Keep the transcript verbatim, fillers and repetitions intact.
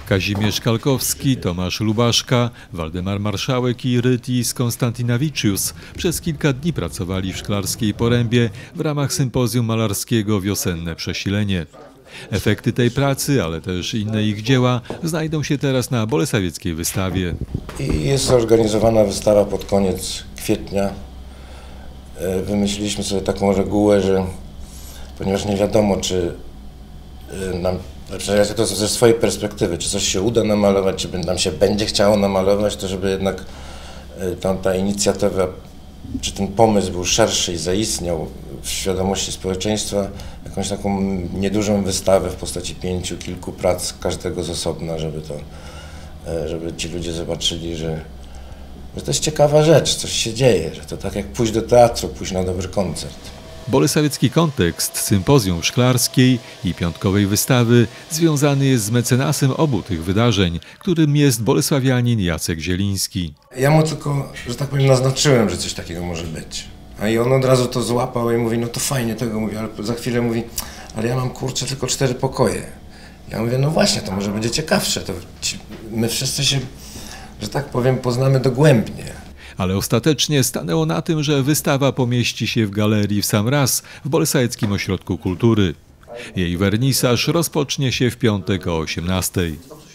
Kazimierz Kalkowski, Tomasz Lubaszka, Waldemar Marszałek i Rytis Konstantynawicius przez kilka dni pracowali w Szklarskiej Porębie w ramach sympozjum malarskiego Wiosenne Przesilenie. Efekty tej pracy, ale też inne ich dzieła znajdą się teraz na bolesławieckiej wystawie. I jest zorganizowana wystawa pod koniec kwietnia. Wymyśliliśmy sobie taką regułę, że ponieważ nie wiadomo, czy nam, ja to ze swojej perspektywy, czy coś się uda namalować, czy nam się będzie chciało namalować, to żeby jednak ta, ta inicjatywa, czy ten pomysł był szerszy i zaistniał w świadomości społeczeństwa, jakąś taką niedużą wystawę w postaci pięciu, kilku prac, każdego z osobna, żeby to, żeby ci ludzie zobaczyli, że, że to jest ciekawa rzecz, coś się dzieje, że to tak jak pójść do teatru, pójść na dobry koncert. Bolesławiecki kontekst sympozjum szklarskiej i piątkowej wystawy związany jest z mecenasem obu tych wydarzeń, którym jest bolesławianin Jacek Zieliński. Ja mu tylko, że tak powiem, naznaczyłem, że coś takiego może być. A i on od razu to złapał i mówi, no to fajnie tego mówi, ale za chwilę mówi, ale ja mam kurczę tylko cztery pokoje. Ja mówię, no właśnie, to może będzie ciekawsze, to ci, my wszyscy się, że tak powiem, poznamy dogłębnie. Ale ostatecznie stanęło na tym, że wystawa pomieści się w galerii w sam raz w Bolesławieckim Ośrodku Kultury. Jej wernisaż rozpocznie się w piątek o osiemnastej.